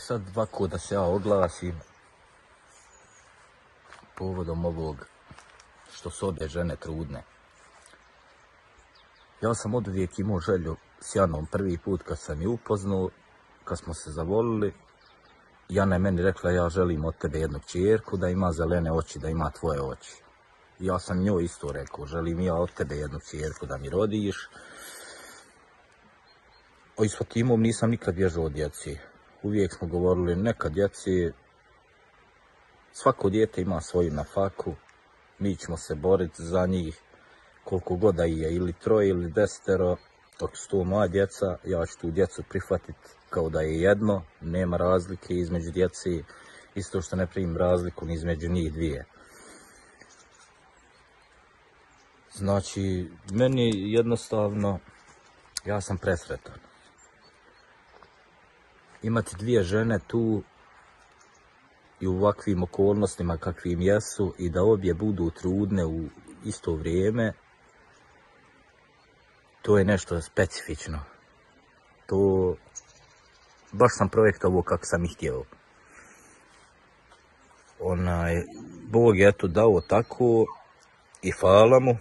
sad ovako da se ja oglasim povodom ovog što su obje žene trudne. Ja sam oduvijek imao želju s Janom prvi put kad sam je upoznao, kad smo se zavolili. Jana je meni rekla, ja želim od tebe jednu kćerku da ima zelene oči, da ima tvoje oči. Ja sam njoj isto rekao, želim ja od tebe jednu kćerku da mi rodiš. I s Fatimom nisam nikad bježao od djeci. Uvijek smo govorili, neka djeci, svako dijete ima svoju nafaku, mi ćemo se boriti za njih, koliko god da je, ili 3 ili 10, dok su to moja djeca, ja ću tu djecu prihvatiti kao da je jedno, nema razlike između djeci, isto što ne primim razliku ni između njih dvije. Znači, meni jednostavno, ja sam presretan. Imati dvije žene tu i u ovakvim okolnostima kakvim jesu i da obje budu trudne u isto vrijeme, to je nešto specifično. To baš sam projektovao kako sam ih htio. Bog je to dao tako i hvala mu.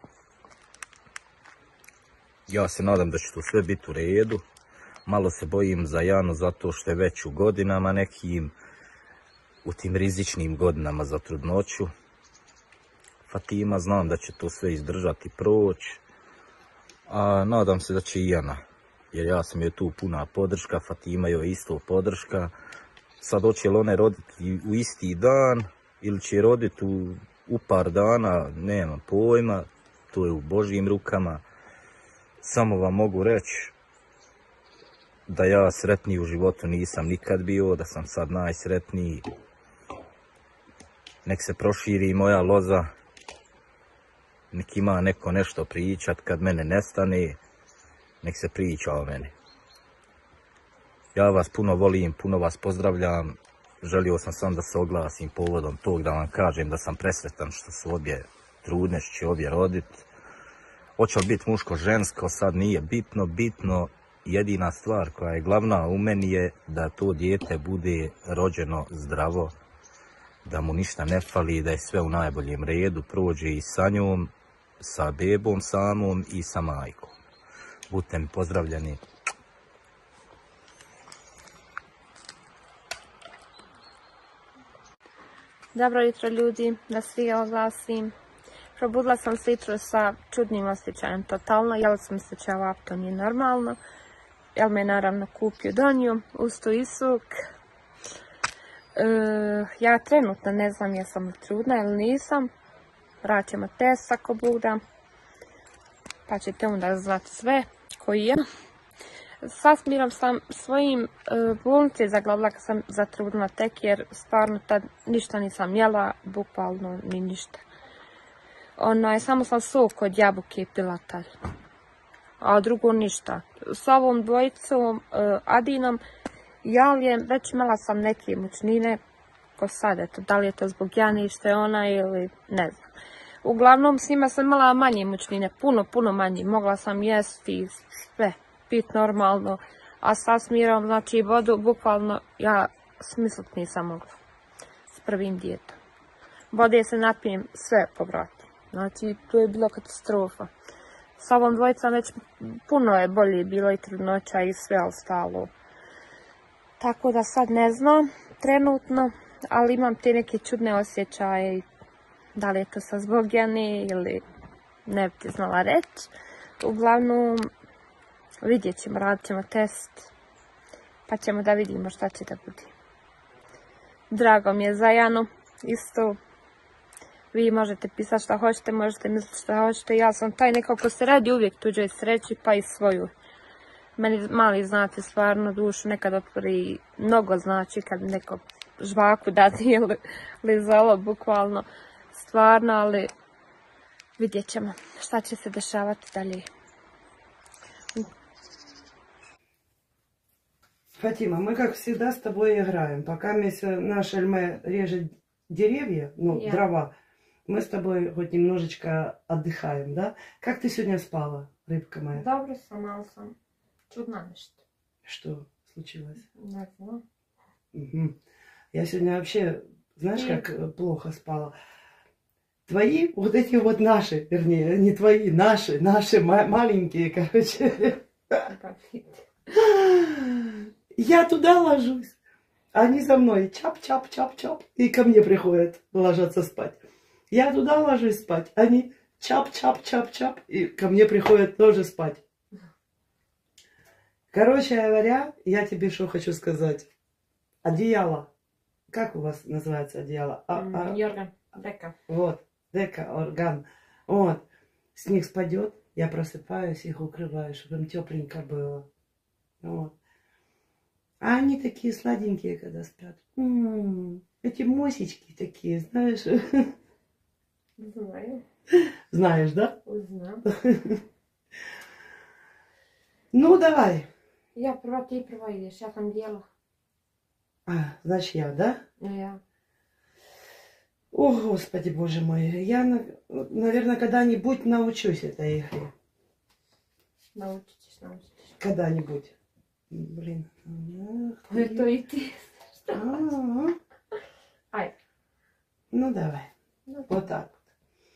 Ja se nadam da će to sve biti u redu. Malo se bojim za Janu zato što je već u godinama nekim, u tim rizičnim godinama za trudnoću. Fatima znam da će to sve izdržati i proći. A nadam se da će i Jana, jer ja sam joj tu puna podrška, Fatima joj isto podrška. Sad hoće li one roditi u isti dan ili će roditi u par dana, nemam pojma, to je u Božjim rukama. Samo vam mogu reći da ja sretniji u životu nisam nikad bio, da sam sad najsretniji. Nek se proširi moja loza, nek ima neko nešto pričat kad mene nestane, nek se priča o meni. Ja vas puno volim, puno vas pozdravljam. Želio sam sam da se oglasim povodom tog, da vam kažem da sam presretan što su obje trudne, što će obje rodit. Hoće li biti muško, žensko, sad nije bitno. Jedina stvar koja je glavna u meni je da to dijete bude rođeno zdravo, da mu ništa ne fali, da je sve u najboljem redu, prođe i sa njom, sa bebom samom i sa majkom. Budite mi pozdravljeni. Dobro jutro ljudi, da svi oglasim. Probudila sam se jutros sa čudnim osjećajem totalno, jel sam se čela, to nije normalno. Jel me naravno kupio donju, usto isuk. Ja trenutno ne znam jesam li trudna ili nisam. Radit ćemo test ako Bog da. Pa ćete onda znati sve koji je. Sasmiram sam svojim bolnice zaglavila kad sam zatrudnila tek jer stvarno tad ništa nisam jela, bukvalno ni ništa. Samo sam sok od jabuke pila tad. A drugo ništa. S ovom dvojicom, Adinom, Jalijem, već imala sam neke mučnine, ko sad, eto, da li je to zbog Jane što je ona ili ne znam. Uglavnom s njima sam imala manje mučnine, puno manje, mogla sam jesti sve, pit normalno, a sa Smirom, znači vodu, bukvalno ja smislit nisam mogla s prvim dijetom. Vode se napijem sve povrati, znači to je bilo katastrofa. S ovom dvojicom već puno je bolje bilo i trudnoća i sve ostalo. Tako da sad ne znam trenutno, ali imam te neke čudne osjećaje. Da li je to sad zbog Jane ili ne bi ti znala reći. Uglavnom vidjet ćemo, radit ćemo test pa ćemo da vidimo šta će da bude. Drago mi je za Janu isto. Vi možete pisati šta hoćete, možete misliti šta hoćete. Ja sam taj neko ko se radi uvijek tuđoj sreći, pa i svoju. Meni mali znate stvarno dušu nekad otvori, mnogo znači kad neko žvaku dati ili zelo, bukvalno. Stvarno, ali vidjet ćemo šta će se dešavati dalje. Фатима, мы как всегда с тобой играем. Пока наша Эльме режет деревья, дрова, мы с тобой хоть немножечко отдыхаем, да? Как ты сегодня спала, рыбка моя? Добре, сама сам. Чудно nešto. Что случилось? Не знаю. Мгм. Я сегодня вообще, знаешь, как плохо спала. Твои, вот эти вот наши, вернее, не твои, наши маленькие, короче. Я туда ложусь. Они за мной чап-чап-чап-чап. И ко мне приходят ложатся спать. Я туда ложусь спать. Они чап-чап-чап-чап. И ко мне приходят тоже спать. Короче говоря, я тебе что хочу сказать. Одеяло. Как у вас называется одеяло? Йорган, дека. Вот, дека, орган. Вот. Снег спадет, я просыпаюсь, их укрываю, чтобы им тепленько было. Вот. А они такие сладенькие, когда спят. Эти мосечки такие, знаешь. Знаю. Знаешь, да? Узнал. Ну, давай. Я права, ты права идешь, я там делала. Значит, я, да? Я. О, Господи, Боже мой. Я, наверное, когда-нибудь научусь этой игре. Научитесь. Когда-нибудь. Блин. Это и ты. А-а-а. Ай. Ну, давай. Ну, Вот так вот.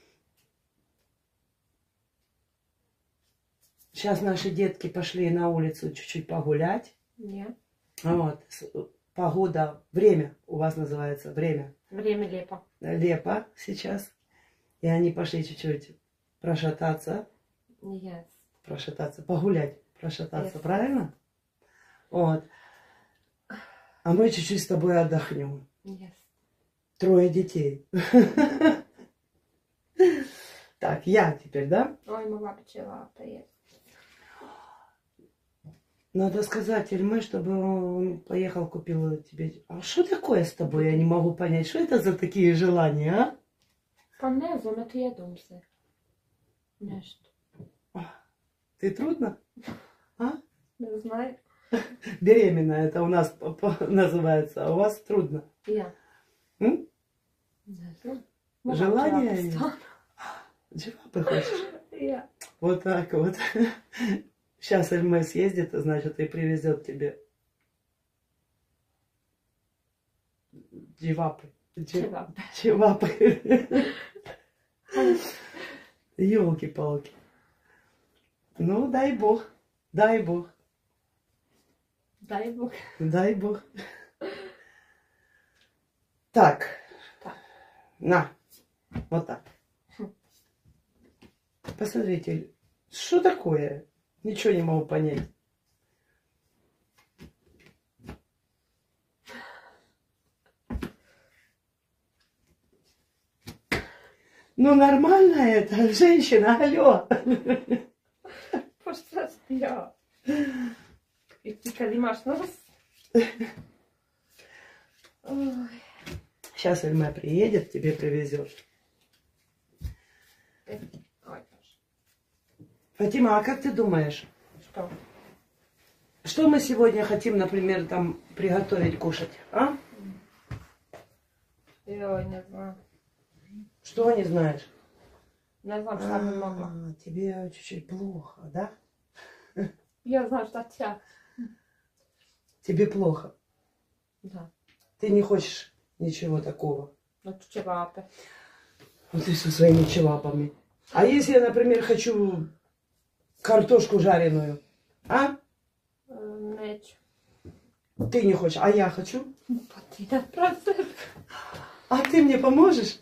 Сейчас наши детки пошли на улицу чуть-чуть погулять. Нет. Вот. Погода, время у вас называется, время. Время лепо. Лепо сейчас. И они пошли чуть-чуть прошататься. Yes. Прошататься, погулять, прошататься, Yes. правильно? Вот. А мы чуть-чуть с тобой отдохнем. Yes. 3 детей. Так, я теперь, да? Ой, могла пчела поесть. Надо сказать Эльме, чтобы он поехал, купил тебе. А что такое с тобой? Я не могу понять. Что это за такие желания, а? Па не знам, это едом се. Нещо. Ты трудно? А? Не знаю. Беременная это у нас называется, а у вас трудно. Я. М? Не знам. Желание есть? Чего ты хочешь? Я. Вот так вот. Сейчас Эльме съездит, значит, и привезет тебе дживапы. Чевапы. Чевапы. Елки-палки. Ну, дай бог. Дай бог. Дай бог. Дай бог. Так. Так. На. Вот так. Посмотрите, что такое? Ничего не могу понять. Ну, нормально это, женщина, алло. Пошла спя. И ты kad imaš nos. Ой. Сейчас Эльма приедет, тебе привезет. Ой, Паш. Фатима, а как ты думаешь, Что? что мы сегодня хотим, например, там приготовить кушать, а? Ой, не знаю. Что не знаешь? Не знам šta bi mogla. Тебе чуть-чуть плохо, да? Я знаю, что тебя. Тебе плохо. Да. Ты не хочешь ничего такого. Ну, чевапы. Вот ты со своими чевапами. А если я, например, хочу картошку жареную, а? Neću. Ты не хочешь, а я хочу. Pa ti da procet. А ты мне поможешь?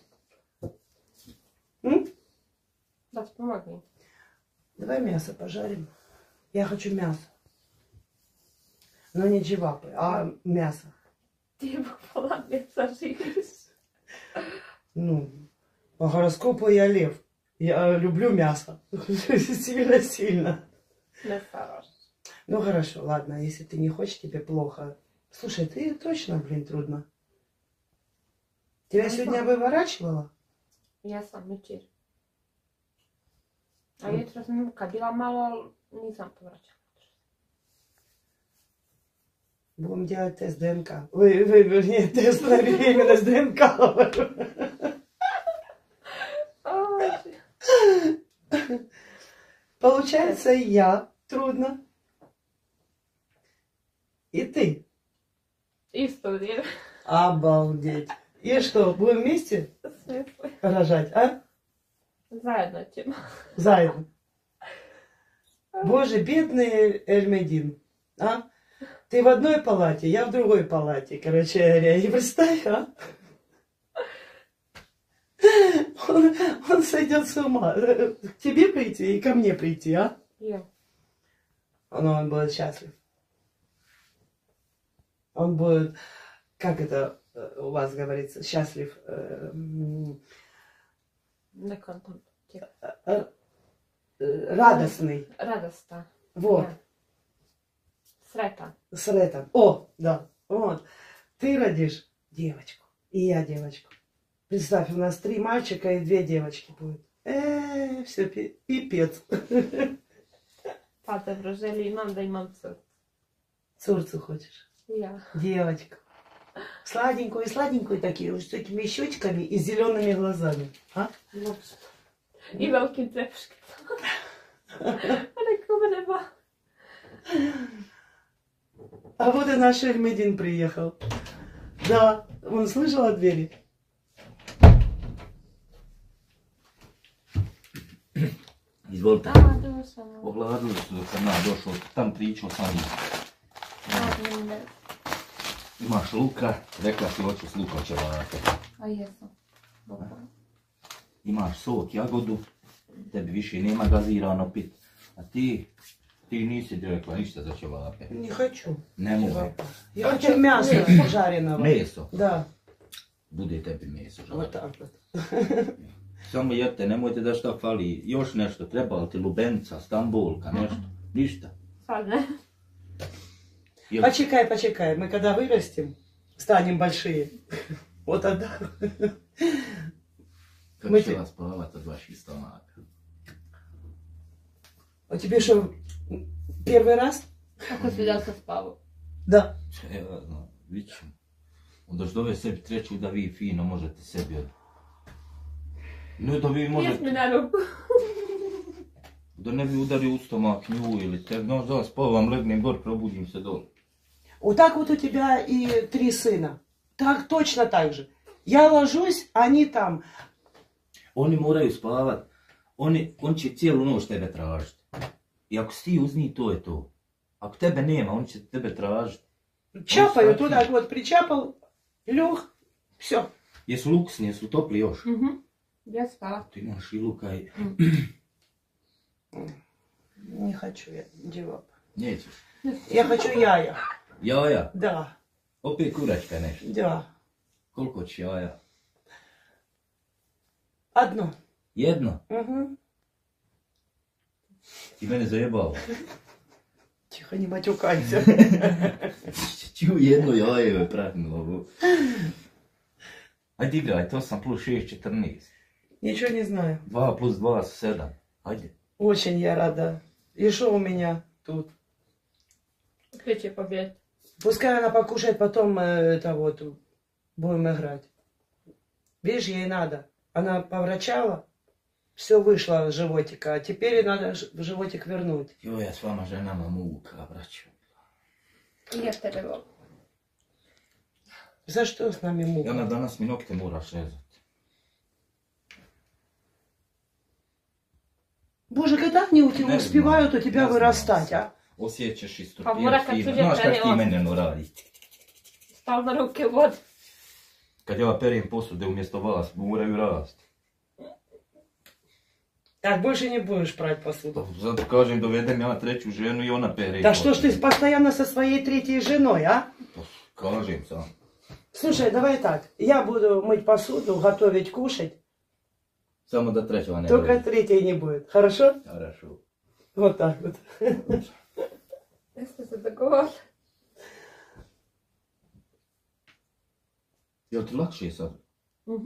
М? Da ti pomognem. Давай мясо пожарим. Я хочу мясо. Но не чевапы, а мясо. Ti bukvalno mjeca živiš. Ну, по гороскопу я лев. Я люблю мясо. Сильно-сильно. Ne staraš. Ну хорошо, ладно, если ты не хочешь, тебе плохо. Слушай, ты точно, блин, трудно. Тебя сегодня выворачивала? Ja sam jučer. A jutro sam kad bila malo, nisam povraćala. Будем делать тест ДНК. Вернее, тест на беременность ДНК. Получается, я трудно. И ты. Isto vrijeme. Обалдеть. И что, будем вместе Sve. рожать, а? Zajedno ćemo. Заедно. Боже, бедный Эльмедин, а? Ты в одной палате, я в другой палате, короче говоря. И представь, а? Он сойдет с ума. К тебе прийти и ко мне прийти, а? Jo. Но он будет счастлив. Он будет, как это у вас говорится, счастлив. Nekom tam. Радостный. Radostan. Вот. Ja. Sretan. С Ретом. О, да. Вот. Ты родишь девочку. И я девочку. Представь, у нас 3 мальчика и 2 девочки будет. Все, пипец. Pa dobro, želim da imam cur. Цурцу хочешь? Ja. Девочку. Сладенькую, сладенькую такие, с такими щечками и зелеными глазами. А? I velikim trepuškama. Rekao me nema. А вот и наш Эльмедин приехал. Да, он слышал от двери. Izvolite. A, došao. Ogladili su dok sam ja došao, tam pričao sam njim. Ne. Imaš luka, rekla si hoću s lukom ćevapke. A jesam. Dobro. Imaš sok, jagodu, tebi više nema gazirano pit. A ti nisi rekla ništa za ćevape. Не хочу. Ne mogu. Я хочу мясо жареного. Meso. Да, Bude tebi meso žalati. вот так вот. Samo jebte, nemojte da šta fali. Još nešto, treba li ti lubenica, stambulka, nešto? Ništa. Sad ne. Почекай, почекай. Мы когда вырастем, станем большие. Вот тогда. Kako će vas spavati od vaših stomaka? А тебе что, первый раз? Kako si da se spavao? Да. Evo, no, vidit ćemo. Onda što dove sebi treću da vi fino možete sebi od... Ne da vi Jes možete... mi na ruku. Da ne bi udario u stomak nju ili te... No, da spavam, legnem gor, probudim se dole. Вот так вот у тебя и 3 сына. Так, точно так же. Я ложусь, они там. Oni moraju spavat. On će cijelu noć tebe tražiti. I ako si ti uz njih, to je to. Ako tebe nema, on će tebe tražiti. Чапаю туда, вот причапал, лег, все. Jesu luksni, jesu topli još? Mhm. Ja spala. Ti imaš i luka i... Не хочу я девап. Nećeš. Я хочу яя. Jaja. Да, Opet kuračka nešto. да. Koliko će jaja? Одно. Jedno. Угу. Ti mene zajebao. Тихо, не матюкайся. Čiju jedno jaje je prahnulo. Ajde igraj, 8 plus 6, 14. Ничего не знаю. 2 plus 2 su 7. Ajde. Очень я рада. И что у меня тут? Kreće pobjed. Пускай она покушает, потом это вот будем играть. Видишь, ей надо. Она поврачала, все вышло с животика, а теперь надо животик вернуть. Joj, ja s vama ženama muka, braćo. I ja tebe volim. За что с нами мука? Jana, danas mi nokte moraš rezati. Bоже, когда они у тебя Не успевают у знаю, тебя не вырастать, знаю. а? Osjećaš i Pa mora strpiraš kad fino. su Znaš djeca kak ti ne mene no radi. Stalno ruke u vodi. Kad ja perim posude umjesto vas, moraju rasti. Так, больше не будешь прать посуду. Zato kažem, dovedem ja treću ženu i ona pere. Да что ж ты постоянно со своей третьей женой, а? Kažem sam. Слушай, давай так, я буду мыть посуду, готовить, кушать, Samo da treća ne только bude. третьей не будет, хорошо? Хорошо. Вот так вот. Jeste se dogovorili? Jel ti lakše sad? Mhm.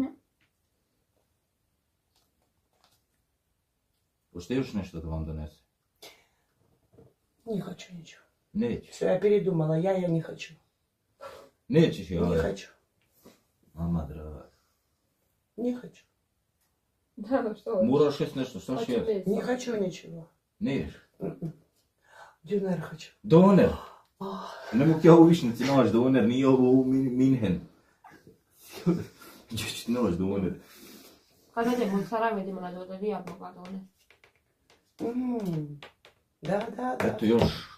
Hoćete još nešto da vam donese? Не хочу ничего. Nećeš. Все, я передумала, я не хочу. Nećeš Не ja. хочу. Mama draga. Не хочу. Da, što hoćeš? Moraš jest nešto, šta Hoću je? meso. Не хочу ничего. Neš. Дюнер хочу. Doner. Ne mogu ja u Višnjici naći doner, nije ovo u Minhen. Gdje ću naći doner? Kad idemo u Sarajevo, idemo na ljude, vi ja mogla doner. Da. Eto još.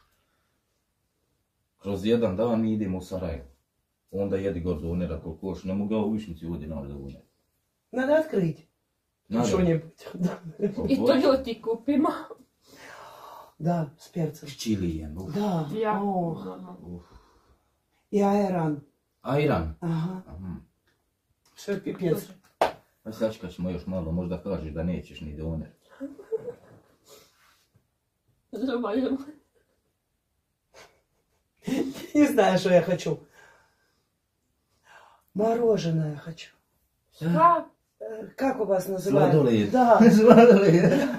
Kroz jedan dan mi idemo u Sarajevo. Onda jedi go donera koliko hoš. Ne mogu ja u Višnjici ovdje naći doner. Надо открыть. Что-нибудь. Да. I to ljuti kupimo. Да, с перцем. S čilijem. Да. Ja. Ох. Normalno. И айран. Ajran. Ага. Все пипец. Pa sačkat ćemo još malo, možda kažeš da nećeš ni doner. Zubaju. Не знаю, что я хочу. Мороженое хочу. Šta? Как у вас называют? Sladoled. Да. Sladoled.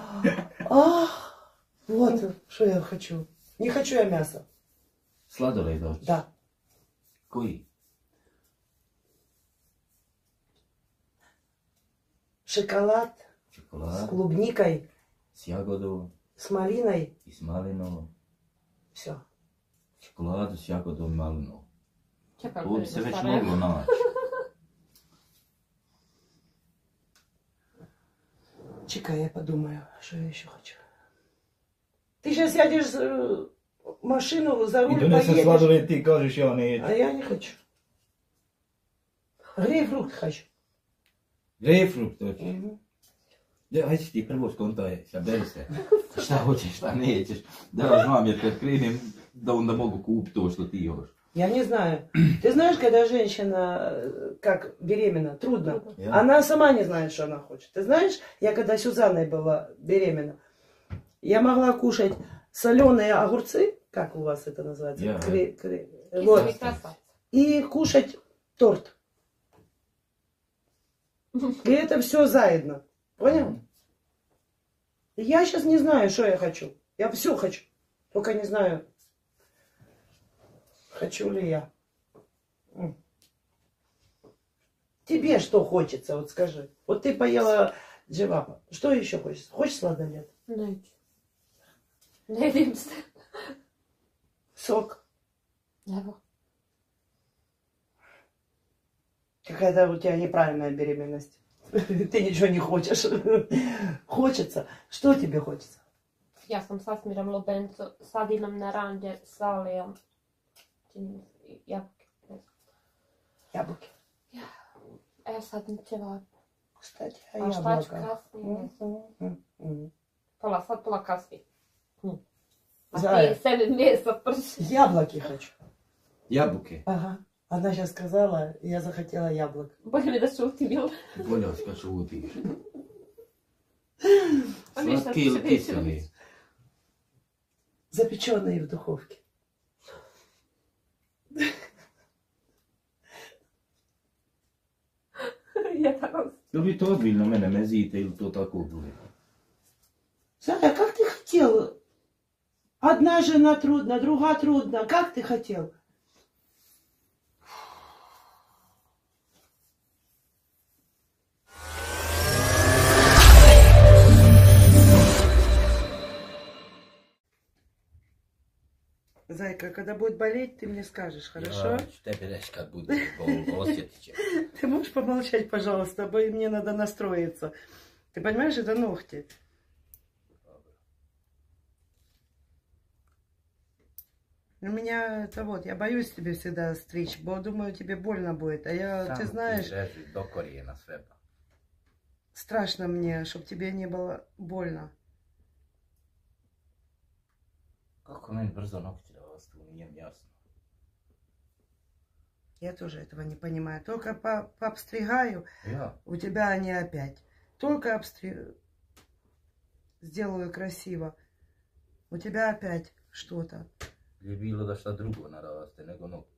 Вот, что я хочу. Не хочу я мясо. Sladoled hoćeš? Да. Koji? Шоколад с Čokolad, клубникой, s jagodom с малиной. i s malinom. Все. Čokoladu s jagodom i malinom. Čekaj, To bi se već moglo naći. Чекай, я подумаю, что я еще хочу. Ты сейчас сядешь в машину, за I руль donesem поедешь. sladoled, ti kažeš ja neću. А я не хочу. Грейпфрукт хочу. Grejpfrukt hoćeš? Ja, hajde ti prvo skontaj, saberi se. Šta hoćeš, šta nećeš. Da ja znam jer kad krenem da onda mogu kupiti to što ti hoćeš. Я не знаю. Ты знаешь, когда женщина как беременна, трудно. Я? Она сама не знает, что она хочет. Ты знаешь, я когда Сюзанной была беременна, я могла кушать соленые огурцы, как у вас это называется? Я. Вот. Кислый красавец. И кушать торт. И это все заедно. Понял? Я сейчас не знаю, что я хочу. Я все хочу. Только не знаю, хочу ли я. Тебе что хочется, вот скажи. Вот ты поела джевапа. Что еще хочется? Хочешь сладолед? Neću. Ne vidim se. Сок? Evo. Какая-то у тебя неправильная беременность. Ты ничего не хочешь. Хочется. Что тебе хочется? Ja sam sasmiram lubencu s sadinom naranđe, s alijom. Čini mi se, jabuke. Яблоки. Evo sad ćevap. Кстати, A šta ću kasnije? Pola sad, pola kasnije. A Zajeb. ti sebi mjesto prši. Яблоки хочу. Jabuke. Ага. Она сейчас сказала, и я захотела яблок. Bolje mi da šutim, jel? Bolje vas kad šutiš. Pa ništa Slatki ili će biti. kiseli? Запеченные в духовке. Jedan. Jel vi to ozbiljno mene mezite ili to tako bude? Зая, как ты хотел? Одна жена трудна, другая трудна. Как ты хотел? Зайка, когда будет болеть, ты мне скажешь, хорошо? Ja ću tebi reći kad bude bol, osjetit će. Ты можешь помолчать, пожалуйста, мне надо настроиться. Ты понимаешь, это ногти. У меня это вот, я боюсь тебе всегда стричь, бо думаю, тебе больно будет. А я, ты знаешь, Reži do korijena sve. страшно мне, чтобы тебе не было больно. Kako meni brzo nokti rastu, nije mi jasno. Я тоже этого не понимаю. Только пообстригаю, Ja, у тебя они опять. Только сделаю красиво, у тебя опять что-то. je bilo da šta drugo naraste nego nokti.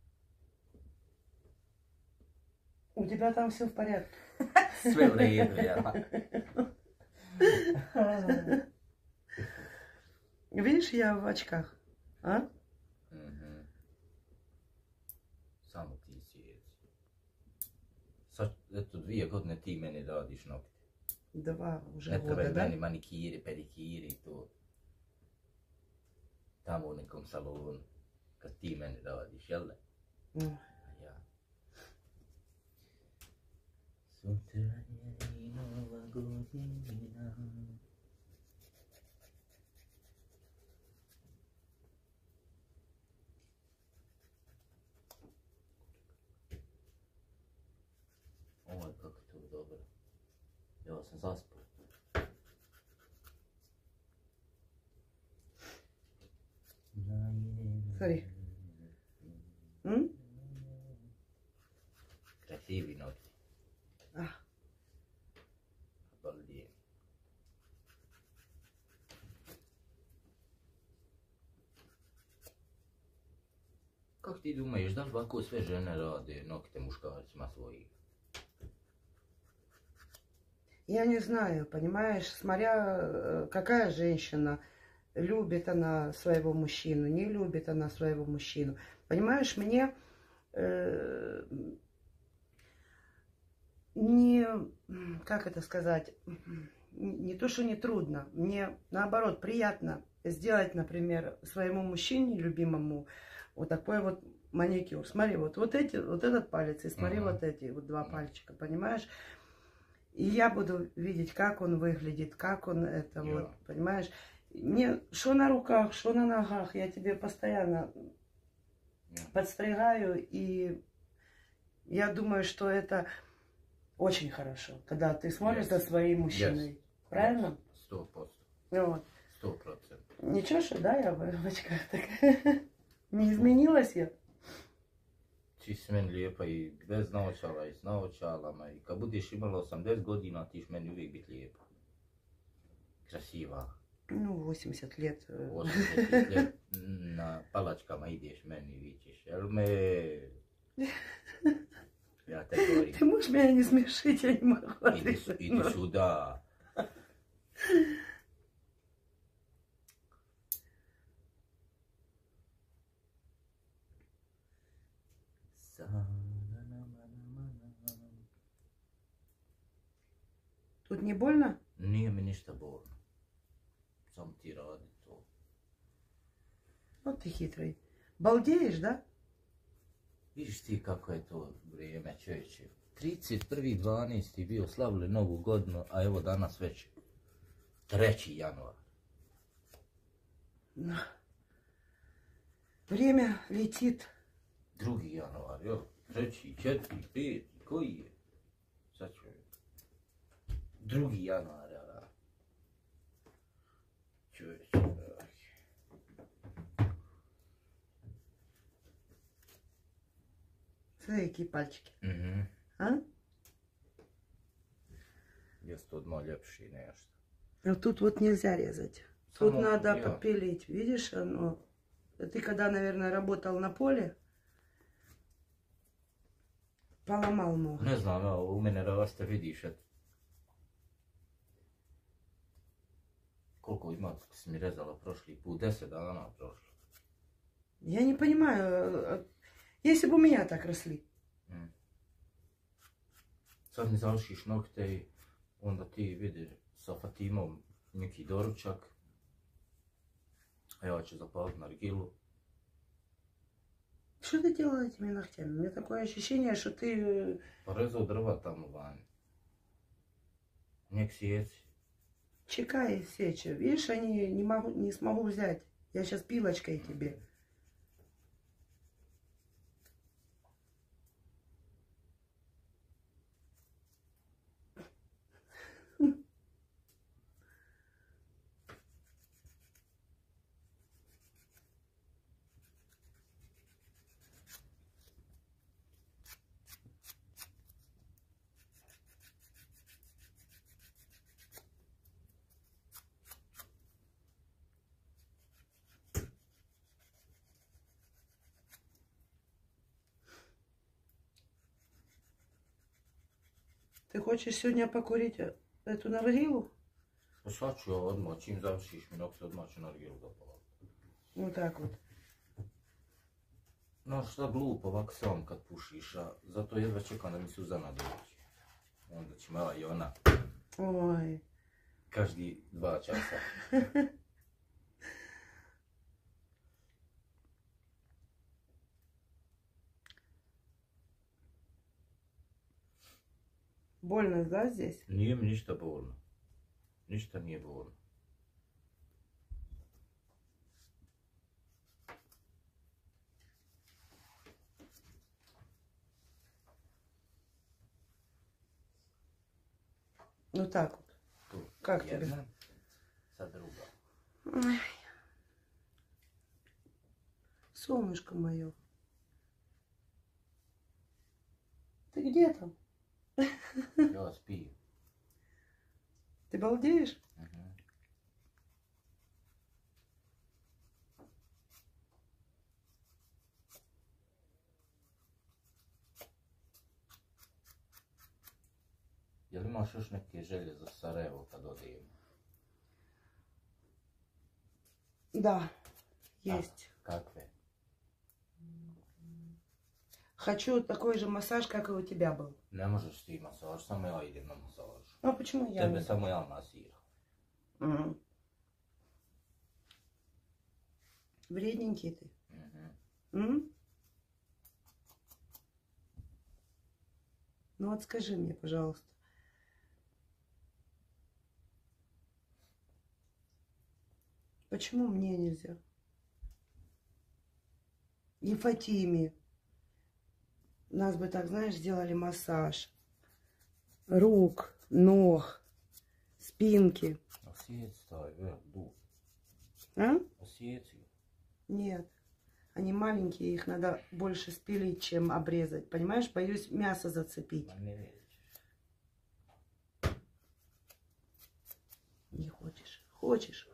У тебя там все в порядке. Sve u redu, ja. Видишь, я в очках. А? Samo ti sjeci. Sad, eto, 2 godine ti meni radiš nokti. 2 уже Ne года, trebaju да? meni manikiri, pedikiri i to. Tamo u nekom salonu. Kad ti meni radiš, jel da? Mm. Ja. Sutra je i nova godina. Oj, kako je to dobro. Ja sam zaspao. Sorry. Mm? Krasivi nokti. Ah, Baldijem. Kako ti думаешь, da li ovako sve žene rade nokte muškarcima svojih? я не знаю, понимаешь, смотря какая женщина, любит она своего мужчину, не любит она своего мужчину. Понимаешь, мне не, как это сказать, не то, что не трудно, мне наоборот приятно сделать, например, своему мужчине, любимому, вот такой вот маникюр. Смотри, вот этот палец, и смотри, вот эти вот два пальчика, понимаешь? И я буду видеть, как он выглядит, как он это вот, понимаешь? Мне что на руках, что на ногах, я тебе постоянно подстригаю, и я думаю, что это очень хорошо, когда ты смотришь за своим мужчиной. Правильно? 100%. Вот. 100%. Ничего, что, да, я в очках такая. Не изменилась я? Ti si meni lijepa i bez naočala i s naočalama i kad budeš imala 80 godina ti ćeš meni uvijek biti lijepa. Krasiva. Ну, 80 лет. 80 let na palačkama ideš meni i vičeš. Jel me... Ja te govorim. Ты можешь меня не смешить, я не могу. Idi sюда. Тут не больно? Nije mi ništa bolno. Samo ti radi to. Вот ты хитрый. Балдеешь, да? Vidiš ti kako je to vrijeme, čovječe. 31.12. bio slavili novu godinu, a evo danas već 3. januar. Время летит. 2. januar, jel? 3., 4., 5., koji je? Sad ću vidjeti. 2. januar, jel? Čovječe, Смотри, какие пальчики. Mhm. А? Jeste odmah ljepši nešto. Вот тут вот нельзя резать. Тут Само, надо ja. подпилить. Видишь, оно... Ты когда, наверное, работал на поле, поломал ногу. Ne znam, evo, u mene raste, vidiš, et. Koliko ima, si mi rezala prošli put, 10 dana prošlo. Я не понимаю, если бы у меня так росли. Sad mi završiš nokte i onda ti vidiš sa Fatimom neki doručak. A ja ću zapaliti nargilu. Что ты делала этими ногтями? У меня такое ощущение, что ты... Porezao drva tamo vani. Nek sjeci. Чекай сечь. Видишь, они не смогу взять. Я сейчас пилочкой тебе. Ты хочешь сегодня покурить эту наргилу? Pa sad ću ja odmah, čim završiš mi nokte, odmah ću nargilu zapaliti. Вот так вот. Znaš šta glupo ovako sam kad pušiš, a zato jedva čekam da mi Suzana dođe. Onda će mala i ona Ой. každi 2 časa. Больно, да, здесь? Nije mi ništa bolno. Ništa nije bolno. Ну так вот. Tu Как тебе? jedna, sad druga. Ой. Солнышко мое. Ты где там? Ja spijem. Ты балдеешь? Mhm. Jel imaš još neke želje za Sarajevo kad odijemo? Да, есть. Kakve? Хочу такой же массаж, как и у тебя был. Ne možeš ti masaž, samo ja idem na masaž. А почему я Tebe не? samo ja masiram. Мгм. Вредненький ты. Mhm. М? Ну вот скажи мне, пожалуйста. Почему мне нельзя? И Фатиме. Нас бы так, знаешь, сделали массаж. Рук, ног, спинки. Osjeci taj vrh, du. А? Osjeci. Нет. Они маленькие, их надо больше спилить, чем обрезать. Понимаешь, боюсь мясо зацепить. Ma ne nećeš. Не хочешь? Хочешь?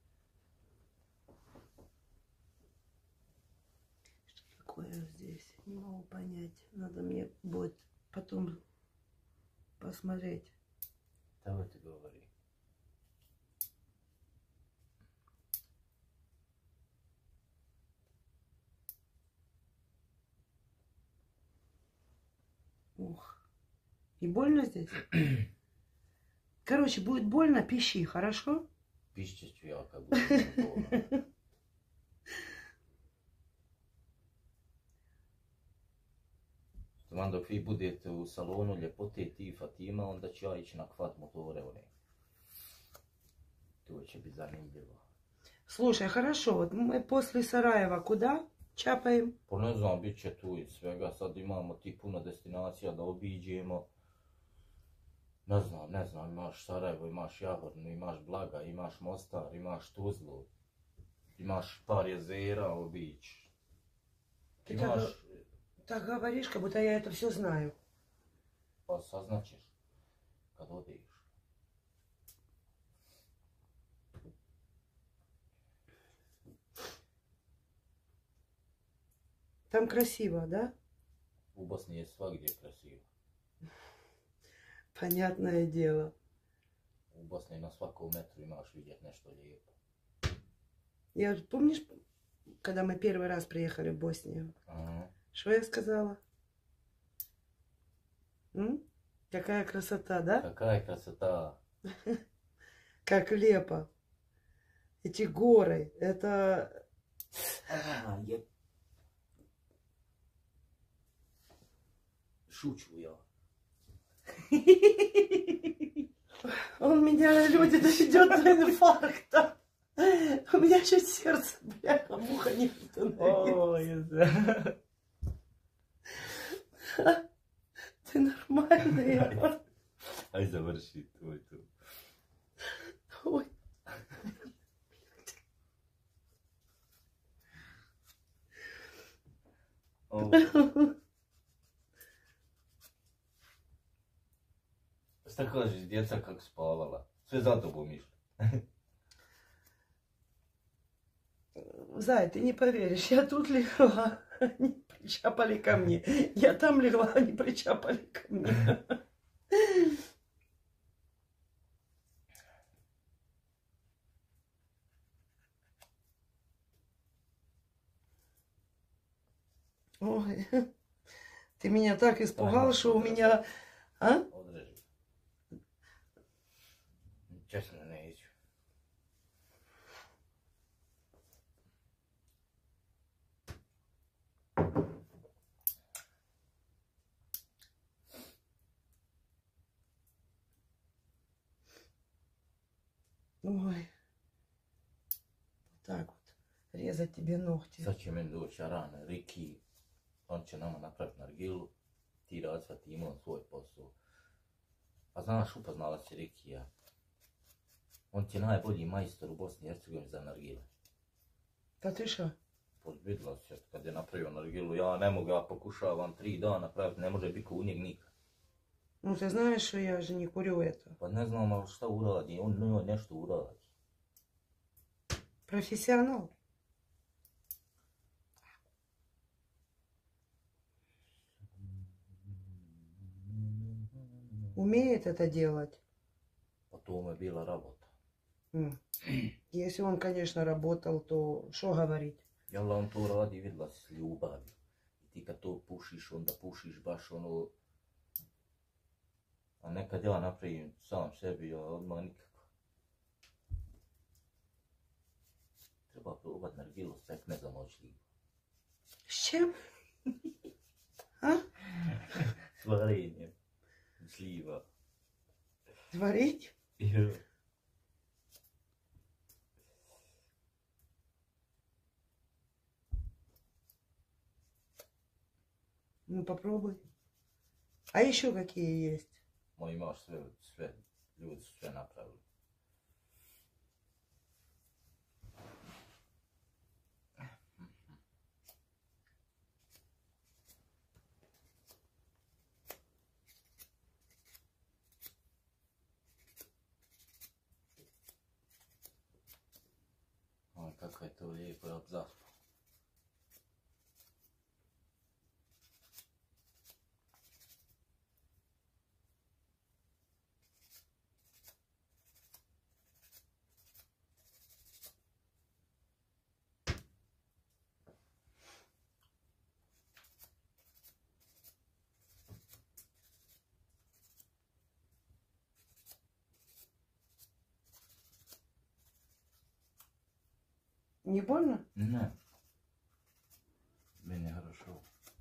Что такое здесь? Не могу понять. Надо мне будет потом посмотреть. Tebe ti govori. Ух. И больно здесь? Короче, будет больно, пищи, хорошо? Pišćeš ću ja kad budem bolno. Taman dok vi budete u salonu ljepote ti i Fatima, onda ću ja ići na kvat motore one. To će biti zanimljivo. Слушай, хорошо, вот мы после Сараева куда чапаем? Pa ne znam, bit će tu i svega, sad imamo ti puno destinacija da obiđemo. Ne znam, imaš Sarajevo, imaš Jagodinu, imaš Blaga, imaš Mostar, imaš Tuzlu, imaš par jezera obić. Ти Imaš, так говоришь, как будто я это все знаю. pa saznaćeš kad odeš. Там красиво, да? U Bosni je svagdje krasivo. Понятное дело. U Bosni na svakom metru imaš vidjet nešto lijepo. Я вот помнишь, когда мы первый раз приехали в Боснию, Aha. что я сказала? М? Какая красота, да? Kakva je krasota. Как лепо. Эти горы, это... Je... Šuću ja. Он меня, люди, доведет до инфаркта. У меня чуть сердце, бляха, муха не остановилось. Ты нормальный. Aj završi tvoj tu. Ой. Šta kažeš, djeca kako spavala? Sve za tobom išli. Зай, ты не поверишь, я тут легла, они причапали ко мне. Я там легла, они причапали ко мне. Ой, ты меня так испугал, что у меня... А? Odreži. Česno neću. Ой. Так вот. Резать тебе ногти. Sad će meni doći Aran, Riki, on će nama napraviti nargilu, ti radi sa timom svoj posao. A znaš, upoznala si Rikija. On ti je najbolji majstor u Bosni i Hercegovini za nargile. Pa ti šo? Vidjela se kad je napravio nargilu, ja ne mogu, ja pokušavam 3 dana napraviti, ne može biti u njeg nikad. Ну, ты знаешь, что я же не курю это. Pa ne znam, ali šta uradi, on nešto uradi. Профессионал. Умеет это делать. Pa to mu je bila rabota. Если он, конечно, работал, то что говорить? Jel on to radi, vidjela si s ljubavi. I ti kad to pušiš, onda pušiš baš ono... A nekad ja napravim sam sebi, ja odmah nikako. Treba probat nargilu s pekmezom od šljiva. С чем? А? S varenjem. Šljiva. Сварить? Ну, попробуй. А еще какие есть? Moj imaš sve, ljudi su sve napravili. Oj, kako je to lijepo, ja zaspao. Не больно? Не. Meni хорошо.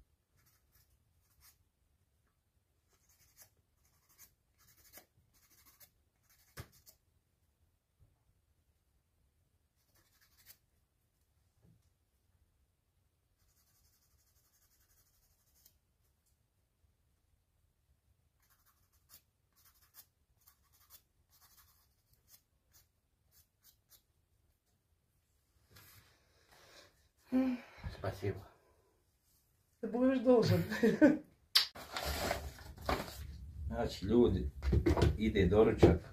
Спасибо. Ты будешь должен. Znači, ljudi, ide doručak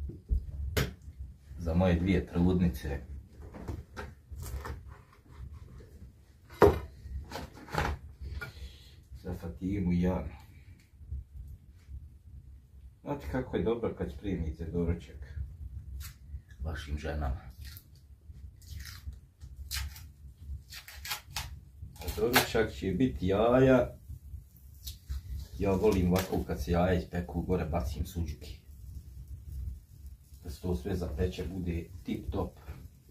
za moje 2 trudnice. Za Fatimu i Janu. Znate kako je dobro kad primite doručak vašim ženama. Doručak će biti jaja. Ja volim ovako kad se jaja ispeku, gore bacim suđuki. Da se to sve zapeče, bude tip top.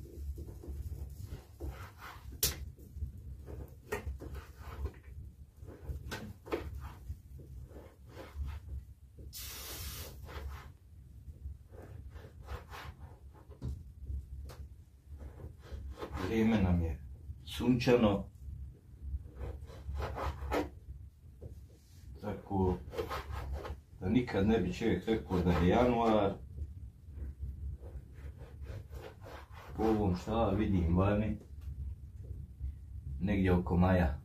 Vrijeme nam je sunčano. Tako da nikad ne bi čovjek rekao da je januar. Po ovom šta vidim vani, negdje oko maja.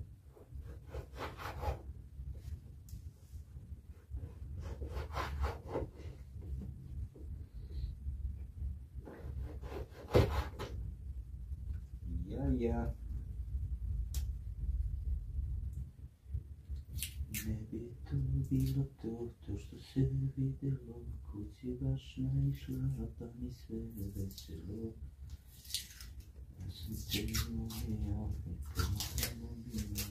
Ja. Ne bi to bilo to što se vidjelo, kući baš naišla, pa mi sve veselo. Ja sam te umijao, nekako bilo.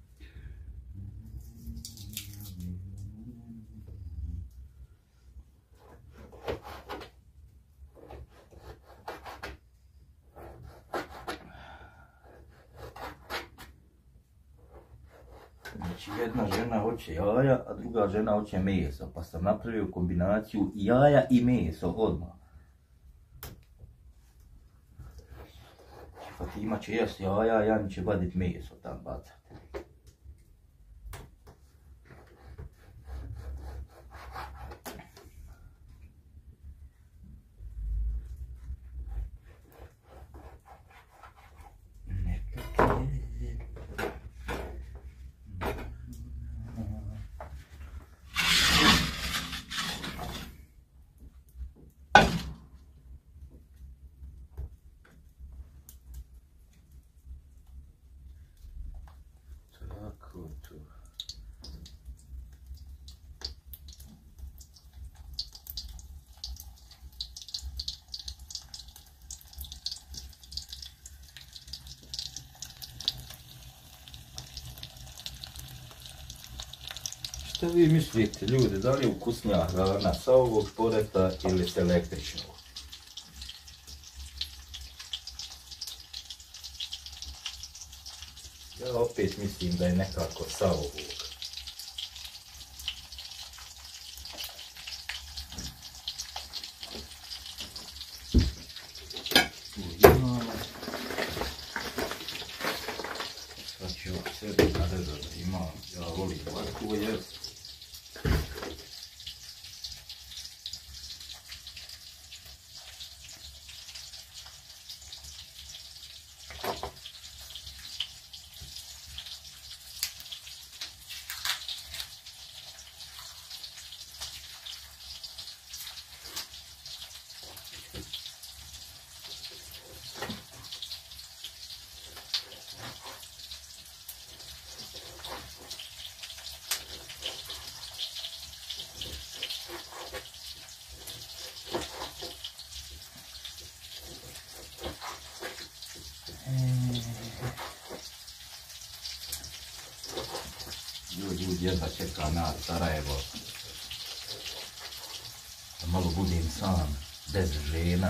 Znači, jedna žena hoće jaja, a druga žena hoće meso, pa sam napravio kombinaciju jaja i meso odmah. Fatima će jest jaja, Jan će vadit meso tam bacat. Šta vi mislite, ljudi, da li je ukusnija hrana sa ovog šporeta ili s električnog? Ja opet mislim da je nekako sa ovog. Sad ću sebi narezati, ja volim ovako jest. Ljudi jedva čeka na Sarajevo. Da malo budem sam, bez žena.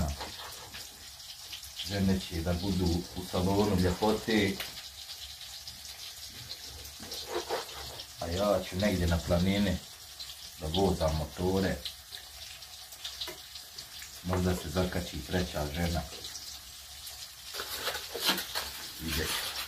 Žene će da budu u salonu ljepote. A ja ću negdje na planini da vozam motore. Možda se zakači treća žena. Ide.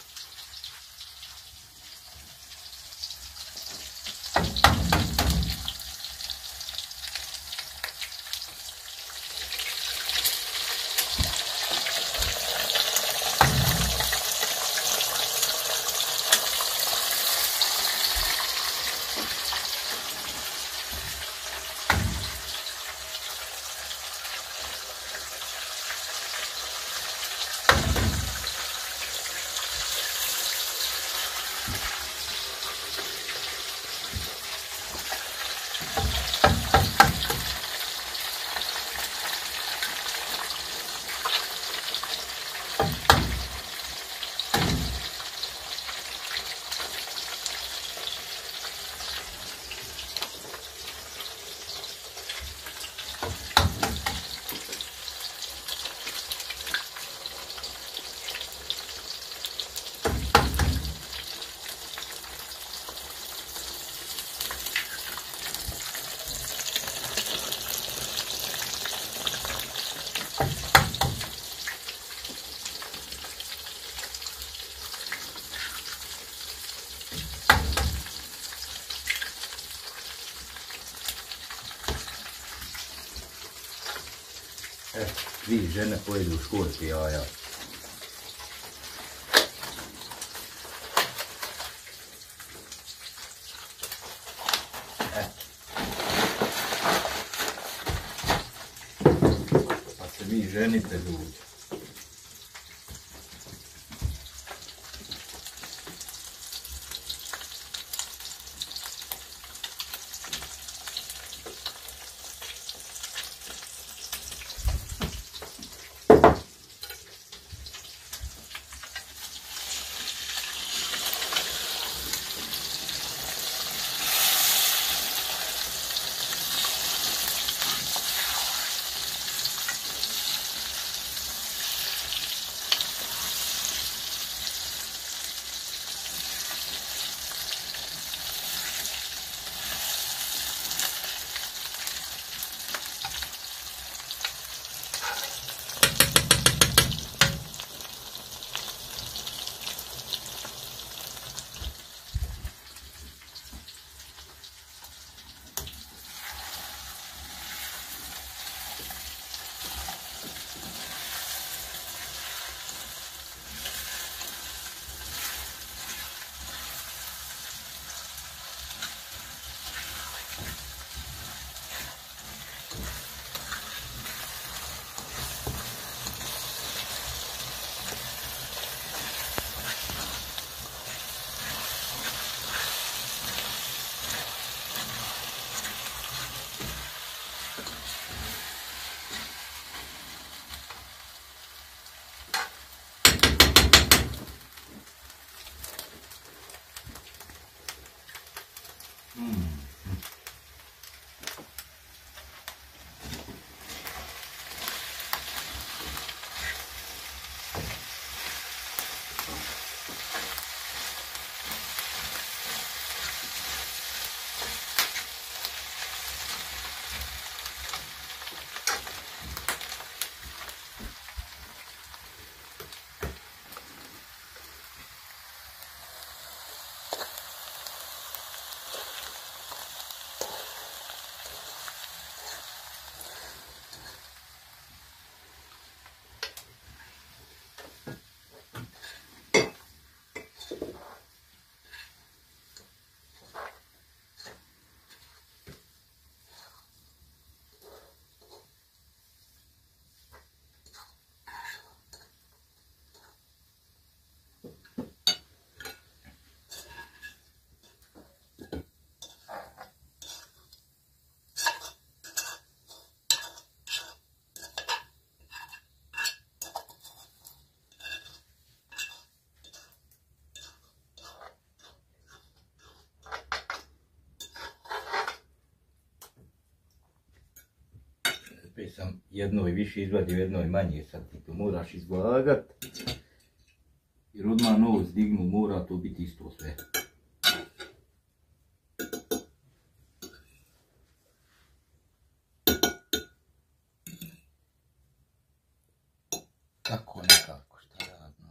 Vi žene pojedu školjke jaja. Pa se vi ženite, ljudi. sam jednoj više izvadio, jednoj manje, sad ti to moraš izvagat. Jer odmah nos dignu, mora to biti isto sve. Tako nekako, šta radno.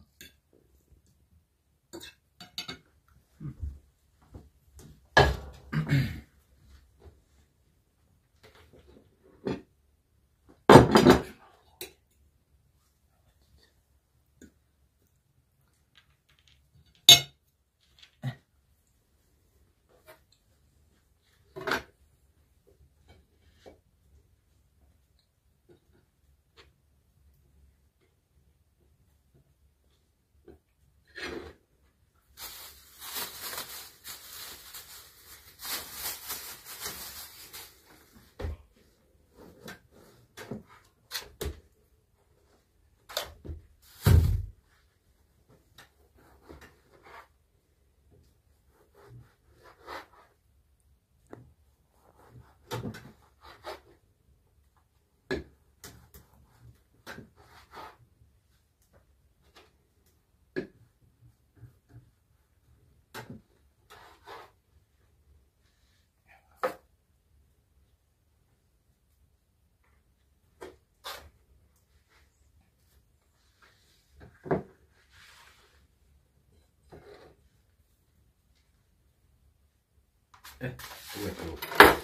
Ovo je to.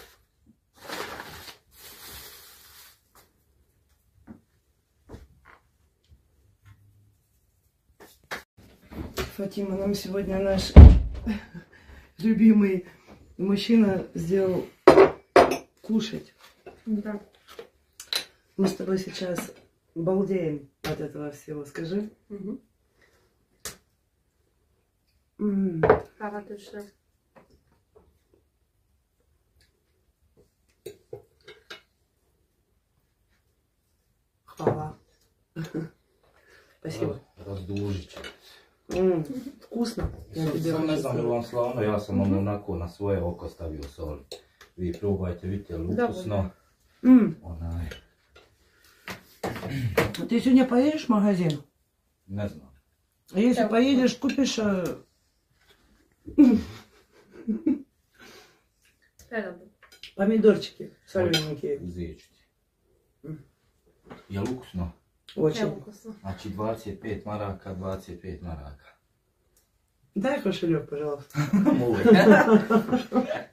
Фатима, нам сегодня наш любимый мужчина сделал кушать. Да. Мы с тобой сейчас балдеем от этого всего, скажи. Угу. Хорошо. Хвала. Спасибо. Раздужить. Вкусно. Я тебе Sam ne очень znam je li vam slavno, ja sam vam onako na svoje oko stavio sol. Vi probajte, vidite li ukusno. Onaj, Ты сегодня поедешь в магазин? ne znam. А если поедешь, купишь помидорчики солененькие. Uzet ću ti. Je li ukusno? Очень. Вкусно. Znači 25 maraka, 25 maraka. Дай кошелек, пожалуйста. Molim.